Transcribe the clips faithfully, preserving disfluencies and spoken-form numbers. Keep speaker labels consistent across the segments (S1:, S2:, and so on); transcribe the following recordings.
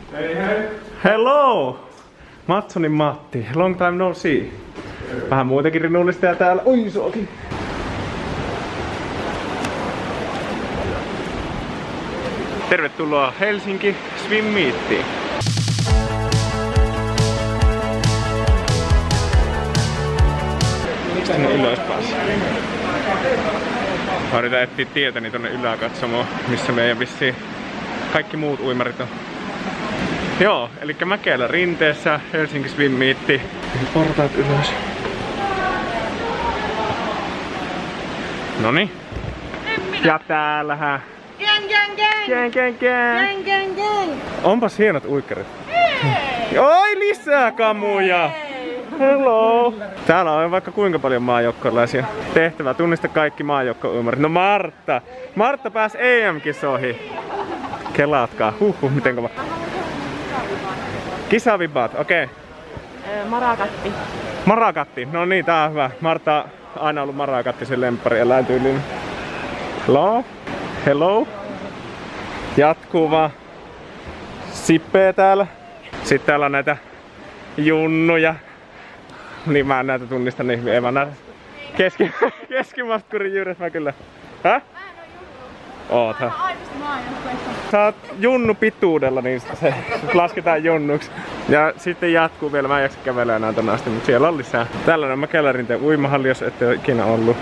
S1: Hei hei!
S2: Hello! Matsonin Matti, long time no see. Vähän muitakin rinnullista täällä. Oi suokin! Tervetuloa Helsinki Swim Meetiin. Miksi tänne ylös pääsi? Mä yritän etsiä tietäni tonne yläkatsomoon, missä meidän vissiin kaikki muut uimarit on. Joo, eli Mäkelä rinteessä, Helsinki Swim Meet. Portaat ylös. Noniin. Ja täällähän.
S3: Gang, gang, gang!
S2: Gang, gang, gang!
S3: Gang, gang, gang!
S2: Onpas hienot uikkarit.
S3: Hei!
S2: Oi, lisää kamuja! Hello! Täällä on vaikka kuinka paljon maajoukkolaisia. Tehtävä, tunnista kaikki maajoukkouimarit. No Martta! Martta pääsi E M-kisoihin. Kelaatkaa. Huhhuh, miten kova. Kisavibat, okei. Okay.
S3: Marakatti.
S2: Marakatti, no niin, tää on hyvä. Martta on aina ollut Marakatti sen lemppari eläintyylinen. Hello? Hello? Jatkuu vaan. Sippee täällä. Sitten täällä on näitä junnuja. Niin mä en näitä tunnista, niin ei mä näitä keski, keskimaskurin juures mä kyllä. Häh? Oothan. Sä oot junnu pituudella, niin se lasketaan junnuksi. Ja sitten jatkuu vielä, mä en jaksa kävellä enää tänne asti, mutta siellä on lisää. Tällainen on Mäkelä rinteen uimahalli, jos ette ole ikinä ollut.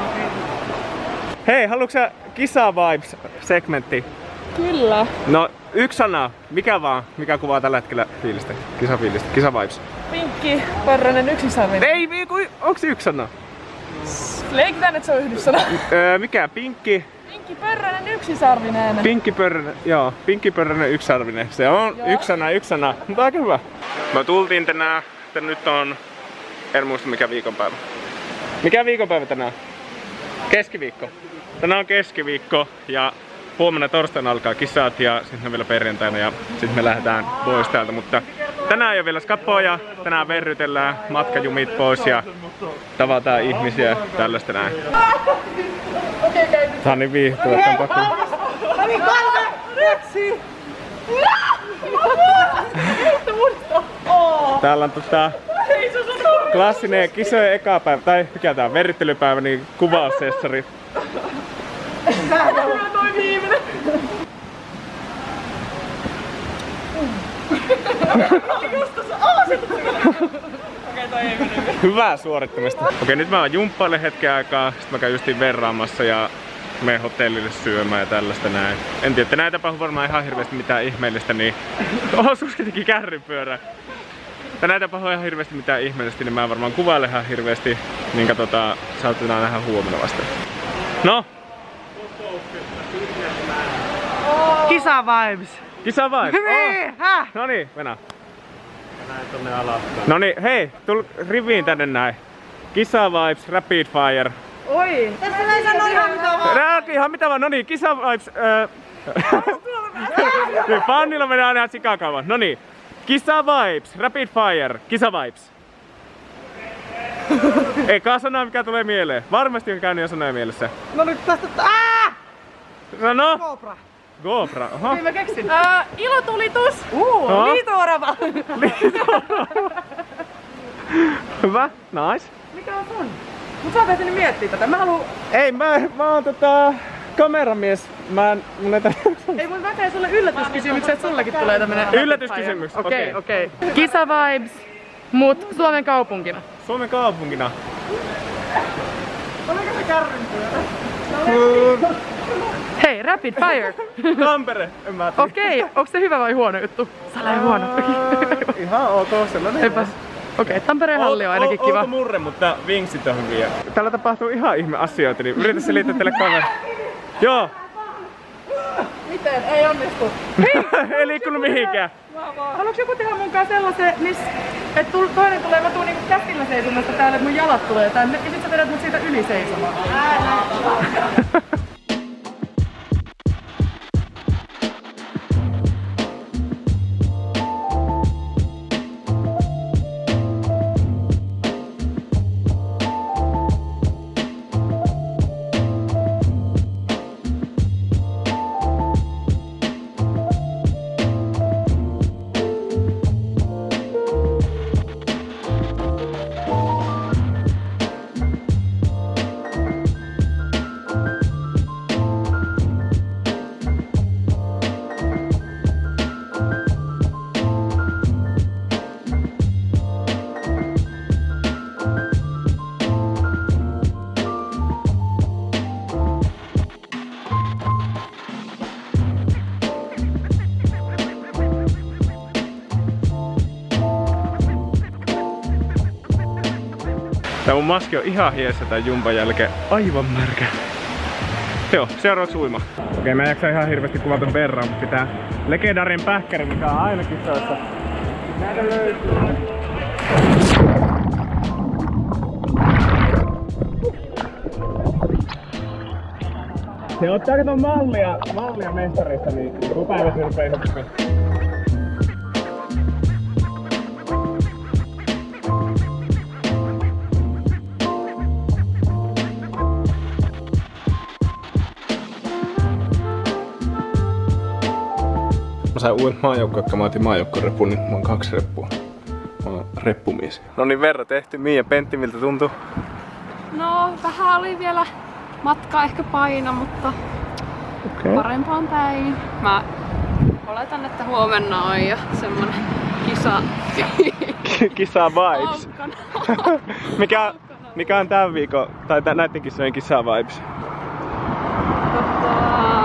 S2: Hei, haluatko sä kisa-vibes-segmentti?
S3: Kyllä.
S2: No, yksi sana. Mikä vaan? Mikä kuvaa tällä hetkellä fiilistä? Kisafiilistä. Kisa-vibes.
S3: Pinkki, parranen, yksisarvinen.
S2: Ei, onks yksi sana?
S3: Leikitään, että se on yhdyssana.
S2: Öö, mikä? Pinkki?
S3: Pinkki, pörränen, yksisarvinen.
S2: Pinkkipörränen, joo. Pinkkipörränen, yksisarvinen. Se on joo. Yksi sana, yksi sana. Mutta aika hyvä. Me tultiin tänään, että nyt on... En muista mikä viikonpäivä. Mikä viikonpäivä tänään? Keskiviikko. Tänään on keskiviikko ja huomenna torstaina alkaa kisat ja sitten on vielä perjantaina ja sitten me lähdetään pois täältä. Mutta tänään ei ole vielä skappoja, tänään verrytellään matkajumit pois ja tavataan ihmisiä tällaista näin. Tää on niin viihtyä, että on pakko. Täällä on tota klassinen kisojen eka päivä, tai mikä tää on, verryttelypäivä, niin kuvaussessari.
S3: Toi viimeinen. Okei, toi ei mennyt.
S2: Hyvää suorittamista. Okei, nyt mä oon jumppaille hetken aikaa, sit mä käyn justiin verraamassa ja menen hotellille syömään ja tällaista näin. En tiedä, että näitä tapahtuu varmaan ihan hirveästi mitään ihmeellistä, niin osuus kuitenkin kärrypyörä. Tänään tapahtuu ihan hirveästi mitään ihmeellistä, niin mä varmaan kuvaile ihan hirveästi, minkä tota saatetaan nähdä huomenna vasta. No!
S3: Kisa vibes.
S2: Kisa vibes!
S3: Hyvin! Häh?
S2: Noniin, mennään. Näin tonne alas. Noniin, hei, tul riviin tänne näin. Kisa vibes, rapid fire.
S3: Oi! Tässä ei sano ihan mitä vaan.
S2: Nää ihan mitä vaan, noniin, kisa vibes. Öö... Fannilla menee aina ihan sikakauan. Noniin. Kisa vibes, rapid fire, kisa vibes. Eikä sanoa mikä tulee mieleen. Varmasti on käynyt jo sanoja mielessä.
S3: No nyt tästä... Ää!
S2: Sano!
S3: GoPro.
S2: GoPro, oho.
S3: Niin mä keksin. Ää, ilotulitus. Uh,
S2: Oho.
S3: liito-orava.
S2: Liito-orava. Hyvä, nice.
S3: Mikä on sun? Mut sä tehtiin miettiä tätä. Mä haluun...
S2: Ei, mä, mä oon tota... kameramies. Mä en... Mun ei tarvitse...
S3: Ei mun mä teen sulle yllätyskysymyksiä, että sullekin tulee tämmönen...
S2: Yllätyskysymys,
S3: okei. Okei, okei. Kisa vibes, mut Suomen kaupunkina.
S2: Suomen kaupunkina.
S3: Oliko se kärrynpyörä? Hei, rapid fire!
S2: Tampere, en mä tiedä.
S3: Okei, onks se hyvä vai huono juttu? Sala huono.
S2: Ihan ok, sellainen.
S3: Eipäs. Okei, Tampereen halli on ainakin kiva.
S2: Outo murre, mutta vinksit on hyviä. Täällä tapahtuu ihan ihme asioita, niin yritä selittää teille kamera. Joo.
S3: Miten? Ei onnistu.
S2: Ei liikkunut mihinkään.
S3: Haluatko joku tehdä mun kanssa sellaisen, missä et toinen tulee, mä tuun niinku käsillä seisomasta täällä, että mun jalat tulee tänne ja sit sä vedät mut siitä yli seisomaan.
S2: Tää mun maski on ihan hiessä tän jumpan jälkeen. Aivan märkä. Joo, seuraavaksi uima. Okei, okay, mä en jaksa ihan hirveästi kuvata verran, mutta pitää legendaarinen pähkäri, mikä on aina kisoissa. Näitä löytyy. Se ottaa kato mallia, mallia mestarista, niin joku päivä se rupee hyppimään. Mä sain uuden maajoukkoon, kun mä otin maajoukkorepun, niin mulla on kaksi reppua. Mä oon reppumies. No niin, verran tehty. Miia, Pentti, miltä tuntuu?
S1: No, vähän oli vielä matkaa ehkä paino, mutta okay. Parempaan päin. Mä oletan, että huomenna on jo semmonen kisa...
S2: Kisa vibes. mikä, mikä on tämän viikon, tai näiden kisojen kisa vibes?
S1: Tota...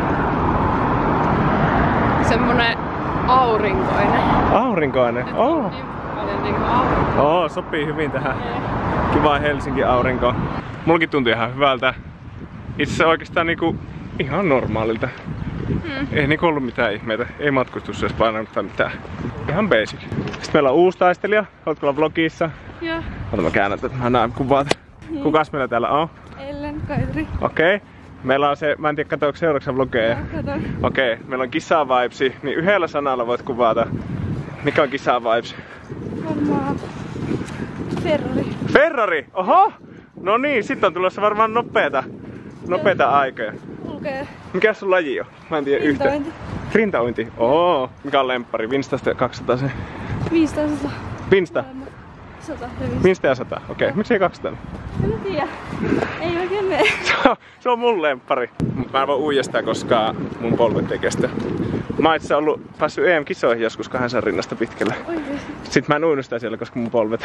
S1: Semmonen aurinkoinen.
S2: Aurinkoinen?
S1: Et
S2: oh.
S1: Niin paljon niinku aurinkoinen.
S2: Oo, sopii hyvin tähän. Kiva Helsinki aurinko. Mulkin tuntui ihan hyvältä. Itse asiassa oikeastaan niinku ihan normaalilta. Hmm. Ei niinku ollut mitään ihmeitä. Ei matkustus edes painanut tai mitään. Ihan basic. Sitten meillä on uusi taistelija. Ootko olla vlogissa?
S1: Joo.
S2: Ota mä käännän, että mä näen kuvaat.
S1: Hmm.
S2: Kukas meillä täällä on?
S1: Ellen Kaitri.
S2: Okei. Okay. Meillä on se, mä en tiedä katsoinko seuraavaksi vlogeja. Okei, okay. Meillä on kisa vibesi. Niin yhdellä sanalla voit kuvata. Mikä on kisa vibes?
S1: Varmaan Ferrari.
S2: Ferrari? Oho! No niin, sit on tulossa varmaan nopeeta. Nopeeta aikoja.
S1: Lukee.
S2: Mikä sun laji on? Mä en tiedä yhtä.
S1: Rintaointi.
S2: Rintaointi? Oo. Mikä on lemppari? Vinstasta kaksisataa se.
S1: viisisataa.
S2: Vinsta?
S1: sata.
S2: Vinsta ja sata. Okei. Okay. Miksi ei kaksisataa?
S1: En tiedä. Ei oikein mene.
S2: Se on mun lemppari. Mä en voi uijastaa, koska mun polvet ei kestä. Mä oon itse ollut päässyt E M-kisoihin joskus kahdeksan rinnasta pitkälle.
S1: Oikeesti?
S2: Sitten mä en uinut sitä siellä, koska mun polvet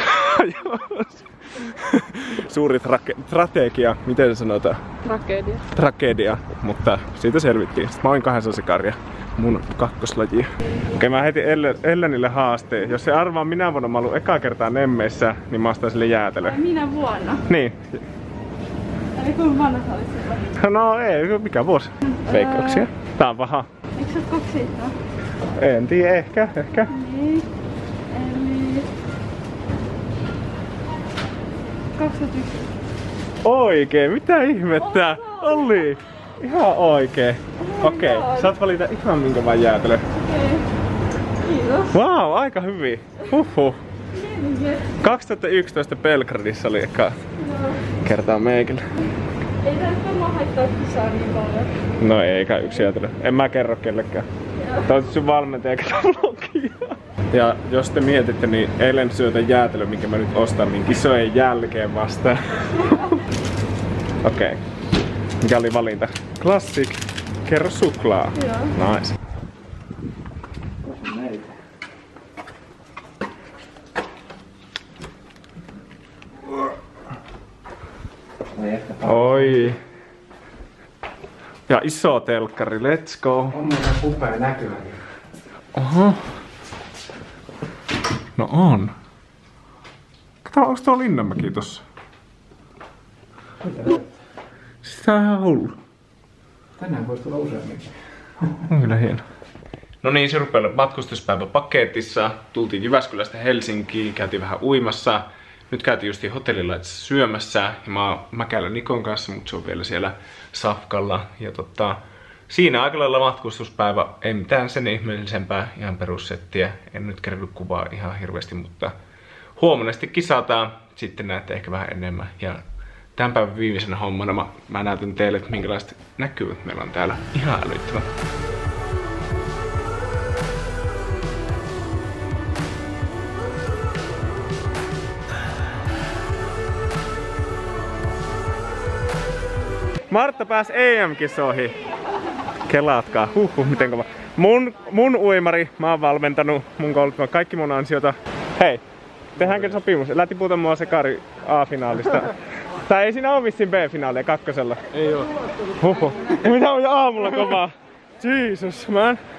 S2: suuri trage- strategia, miten se sanotaan?
S1: Tragedia.
S2: Tragedia, mutta siitä selvittiin. Sitten mä oin kahdeksan sekaria, mun kakkoslaji. Okei, okay, mä heitin Ellenille haasteen. Jos se arvaa minä vuonna mä oon ollut ekaa kertaa Nemmeissä, niin mä ostan sille jäätelö.
S1: Ai minä vuonna?
S2: Niin.
S1: Eli kuinka vanha sä olit silloin?
S2: No ei, mikä vuosi? Veikkauksia. Tää on paha.
S1: Eikö sä oot kaksi?
S2: En tiedä, ehkä, ehkä.
S1: Niin. Eli... kaksikymmentäyksi.
S2: Oikein, mitä ihmettä? Oli! Ihan oikein. Okei, okay. Saat valita ihan minkä vaan jäätelö.
S1: Okei. Okay. Kiitos.
S2: Vau, wow, aika hyvin. Huhhuh. kaksituhattayksitoista Belgradissa oli eka kertaa meikillä.
S1: Ei tää nyt varmaan haittaa kisaa niin paljon.
S2: No eikä yksi jäätelö. En mä kerro kellekään. Toivottavasti sun valmentaja katsoo vlogia. Ja jos te mietitte, niin eilen syötä jäätelö, minkä mä nyt ostan, niin kisojen jälkeen vasta. Okei. Okay. Mikä oli valinta? Classic. Kerro suklaa. Joo. Nice. Oi. Ja iso telkkari, let's go.
S4: On muuten upea näkymä.
S2: Oho. No on. Kato, onks tuo Linnanmäki tossa? Siis tää on ihan hullu.
S4: Tänään voisi tulla useamminkin.
S2: On kyllä hieno. No niin, se rupeaa matkustuspäivä paketissa. Tultiin Jyväskylästä Helsinkiin, käytiin vähän uimassa. Nyt käytiin justiin hotellilla syömässä ja mä oon Mäkälä Nikon kanssa, mutta se on vielä siellä safkalla. Ja tota, siinä aika lailla matkustuspäivä, ei mitään sen ihmeellisempää, ihan perussettiä. En nyt kerännyt kuvaa ihan hirveästi, mutta huomenna sitten kisataan. Sitten näette ehkä vähän enemmän. Ja tämän päivän viimeisenä hommana mä, mä näytän teille, että minkälaiset näkyvät meillä on täällä. Ihan älyttömät. Martta pääsi E M-kisoihin. Kelaatkaa. Huhhuh, miten kova. Mun, mun uimari, mä oon valmentanut mun kouluttua kaikki mun ansiota. Hei, tehdäänkö sopimus? Älä tiputa mua sekari A-finaalista. Tai ei siinä oo vissiin B-finaalia kakkosella.
S4: Ei oo.
S2: Huhhuh. Mitä on aamulla kovaa? Jesus, man.